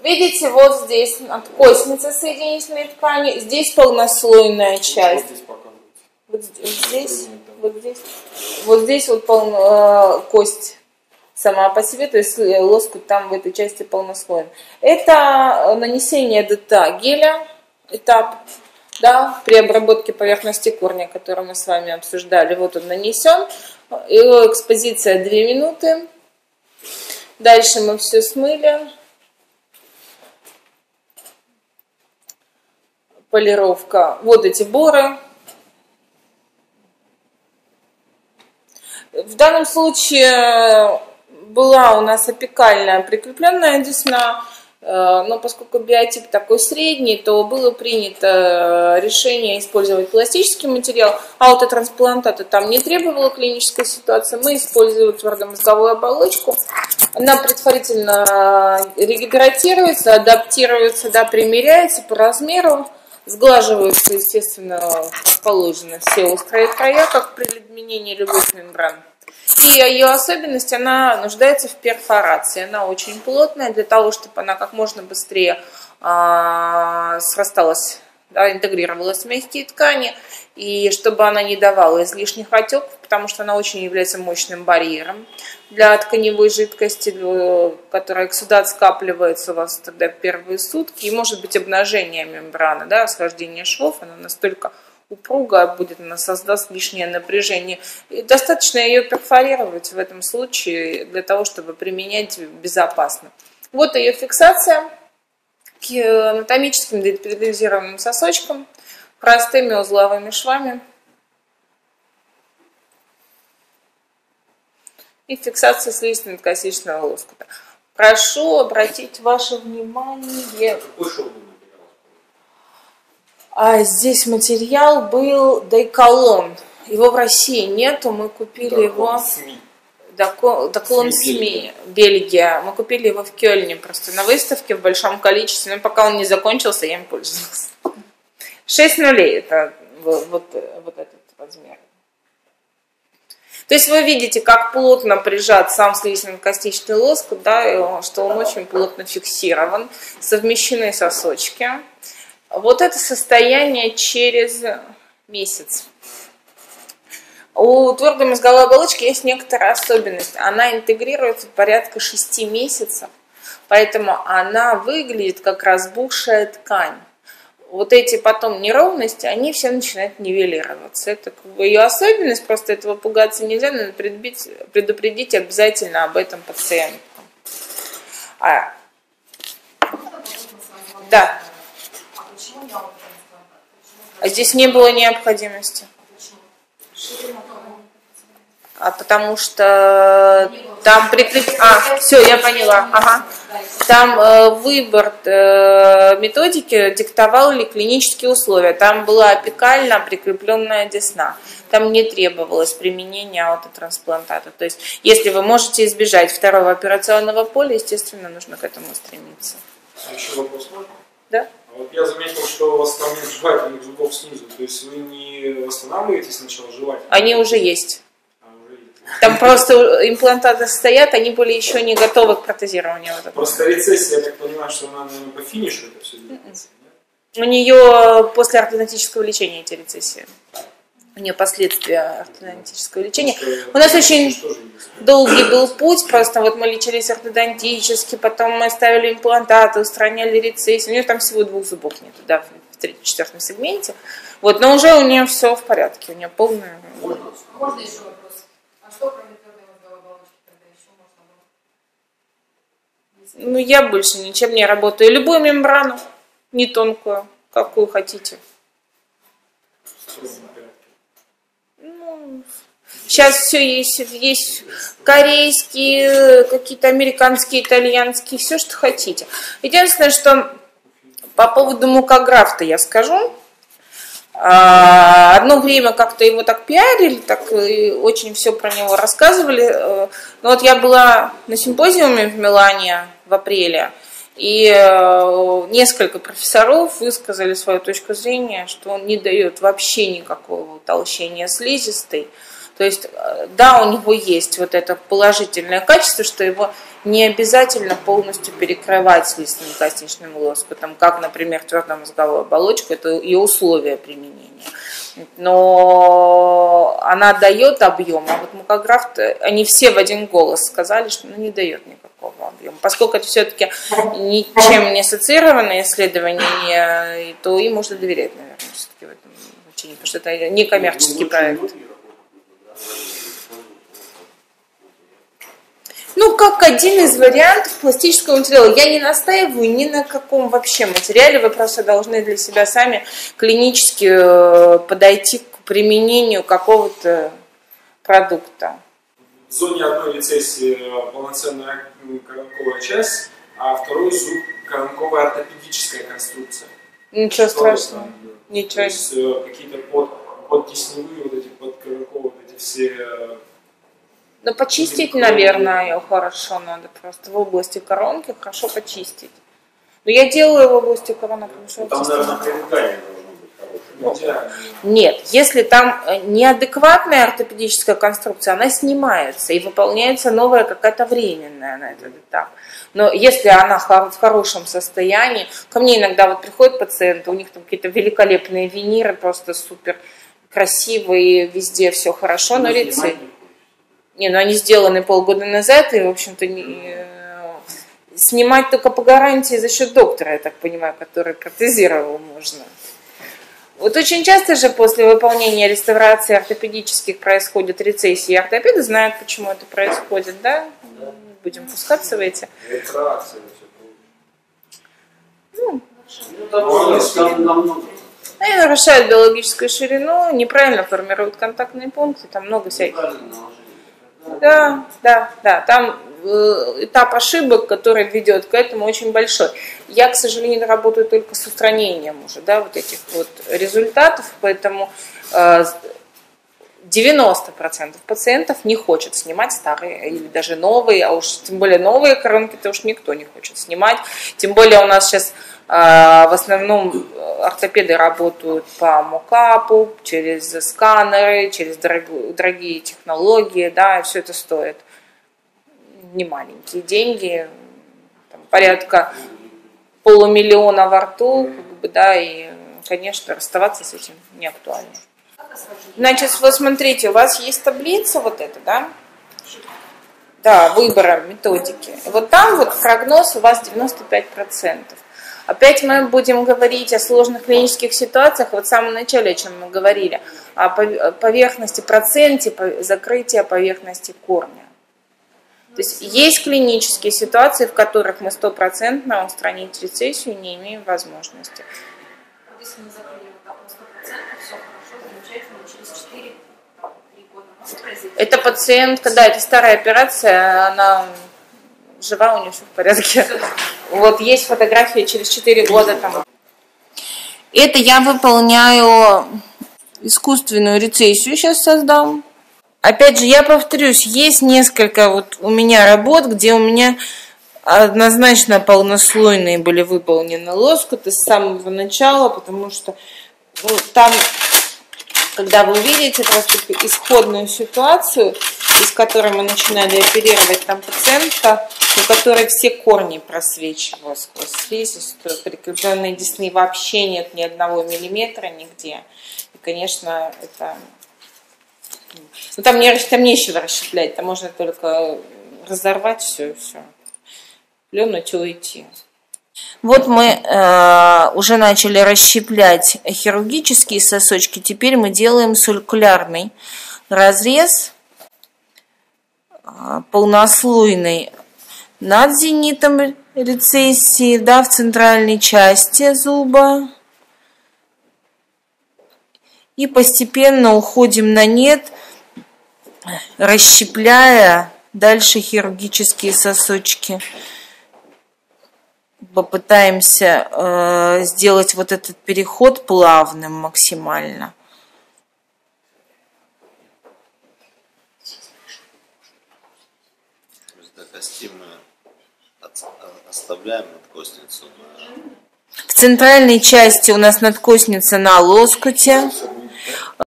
Видите, вот здесь надкостница соединительной ткани, здесь полнослойная часть. Вот здесь, вот здесь вот кость сама по себе, то есть лоскут там в этой части полнослойный. Это нанесение ДТА геля, этап, да, при обработке поверхности корня, который мы с вами обсуждали. Вот он нанесен, его экспозиция 2 минуты. Дальше мы все смыли. Полировка. Вот эти боры. В данном случае была у нас апикальная прикрепленная десна, но поскольку биотип такой средний, то было принято решение использовать пластический материал. Аутотрансплантата там не требовала клинической ситуации. Мы использовали твердомозговую оболочку. Она предварительно регидратируется, адаптируется, да, примеряется по размеру. Сглаживаются, естественно, как положено, все острые края, как при изменении любых мембран. И ее особенность, она нуждается в перфорации. Она очень плотная для того, чтобы она как можно быстрее срасталась, да, интегрировалась в мягкие ткани, и чтобы она не давала излишних отеков, потому что она очень является мощным барьером для тканевой жидкости, которая сюда скапливается у вас тогда первые сутки, и может быть обнажение мембраны, да, схождение швов, она настолько упругая будет, она создаст лишнее напряжение. И достаточно ее перфорировать в этом случае для того, чтобы применять безопасно. Вот ее фиксация к анатомическим детализированным сосочкам, простыми узловыми швами. И фиксация слизистно-косичного лоскута. Прошу обратить ваше внимание. Здесь материал был Дайколон. Его в России нету, мы купили его. Дайколон СМИ, Бельгия. Мы купили его в Кёльне просто на выставке в большом количестве. Но пока он не закончился, я им пользовалась. 6 нулей это вот этот размер. То есть вы видите, как плотно прижат сам слизистно-костичный лоскут, да, что он очень плотно фиксирован, совмещены сосочки. Вот это состояние через месяц. У твердой мозговой оболочки есть некоторая особенность. Она интегрируется порядка 6 месяцев, поэтому она выглядит как разбухшая ткань. Вот эти потом неровности, они все начинают нивелироваться. Это как бы ее особенность, просто этого пугаться нельзя, но предупредить обязательно об этом пациенту. Да. А здесь не было необходимости. Потому что там все, я поняла. Ага. Там выбор методики диктовал ли клинические условия. Там была апикально прикрепленная десна. Там не требовалось применения аутотрансплантата. То есть, если вы можете избежать второго операционного поля, естественно, нужно к этому стремиться. А еще вопрос можно? Да. Вот я заметил, что у вас там нет жевательных зубов снизу. То есть вы не восстанавливаете сначала жевательные? Они уже есть. Там просто имплантаты стоят, они были еще не готовы к протезированию. Просто рецессия, я так понимаю, что она, наверное, по финишу это все делается. У нее после ортодонтического лечения эти рецессии. У нее последствия ортодонтического лечения. У нас очень долгий был путь, просто вот мы лечились ортодонтически, потом мы ставили имплантаты, устраняли рецессии. У нее там всего 2 зубов нету, да, в 3-4 сегменте. Вот, но уже у нее все в порядке, у нее полная. Можно еще вопрос? А что кроме твердой мозговой оболочки тогда еще можно было? Ну, я больше ничем не работаю. Любую мембрану, не тонкую, какую хотите. Сейчас все есть корейские, какие-то американские, итальянские, все, что хотите. Единственное, что по поводу мукографта я скажу. Одно время как-то его так пиарили, так очень все про него рассказывали. Но вот я была на симпозиуме в Милане в апреле, и несколько профессоров высказали свою точку зрения, что он не дает вообще никакого утолщения слизистой. То есть, да, у него есть вот это положительное качество, что его не обязательно полностью перекрывать слизистно-косничным лоскутом, как, например, твердомозговую оболочку, это ее условия применения. Но она дает объем, а вот мукограф, они все в один голос сказали, что не дает никакого объема. Поскольку это все-таки ничем не ассоциированное исследование, то им можно доверять, наверное, все-таки в этом значении, потому что это не коммерческий проект. Ну, как один из вариантов пластического материала. Я не настаиваю ни на каком вообще материале. Вы просто должны для себя сами клинически подойти к применению какого-то продукта. В зоне одной рецессии полноценная коронковая часть, а второй зуб коронковая ортопедическая конструкция. Ничего страшного. Ничего. То есть какие-то подтесневые, вот эти подкоронковые, вот эти все... Но почистить, наверное, ее хорошо надо просто в области коронки хорошо почистить. Но я делаю в области коронок, потому что там, наверное, прилегание должно быть хорошее. Нет, если там неадекватная ортопедическая конструкция, она снимается и выполняется новая какая-то временная на этот этап. Но если она в хорошем состоянии, ко мне иногда вот приходят пациенты, у них там какие-то великолепные виниры, просто супер красивые, везде все хорошо, но рецепт. Не, ну они сделаны полгода назад, и, в общем-то, снимать только по гарантии за счет доктора, я так понимаю, который протезировал можно. Вот очень часто же после выполнения реставрации ортопедических происходит рецессии, и ортопеды знают, почему это происходит, да? Будем пускаться в эти. Они нарушают биологическую ширину, неправильно формируют контактные пункты, там много всяких. Да. Там этап ошибок, который ведет к этому, очень большой. Я, к сожалению, работаю только с устранением уже, да, вот этих вот результатов, поэтому 90% пациентов не хочет снимать старые или даже новые, а уж тем более новые коронки-то уж никто не хочет снимать. Тем более у нас сейчас в основном ортопеды работают по мокапу, через сканеры, через дорогие технологии, да, и все это стоит немаленькие деньги, там, порядка $500 000 во рту, как бы, да, и, конечно, расставаться с этим не актуально. Значит, вот смотрите, у вас есть таблица вот эта, да? Да, выбора методики. И вот там вот прогноз у вас 95%. Опять мы будем говорить о сложных клинических ситуациях, вот в самом начале, о чем мы говорили, о поверхности, проценте закрытия поверхности корня. То есть есть клинические ситуации, в которых мы 100% устранить рецессию не имеем возможности. Если мы закрыли вот так на 100%, все хорошо, замечательно, через 4-3 года может произойти. Это пациентка, да, это старая операция, она жива, у нее все в порядке. Вот есть фотографии через 4 года там. Это я выполняю искусственную рецессию, сейчас создам. Опять же, я повторюсь, есть несколько вот у меня работ, где у меня однозначно полнослойные были выполнены лоскуты с самого начала, потому что там, когда вы увидите просто исходную ситуацию, из которой мы начинали оперировать, там пациентка, у которой все корни просвечивают сквозь слизистую, прикрепленные десны вообще нет ни 1 миллиметра нигде. И, конечно, это... Ну, там нечего расщеплять, там можно только разорвать все и все. Плюнуть и уйти. Вот мы уже начали расщеплять хирургические сосочки, теперь мы делаем сулькулярный разрез, полнослойный над зенитом рецессии, да, в центральной части зуба. И постепенно уходим на нет, расщепляя дальше хирургические сосочки. Попытаемся сделать вот этот переход плавным максимально. Костюм мы оставляем надкостницу. В центральной части у нас надкостница на лоскуте.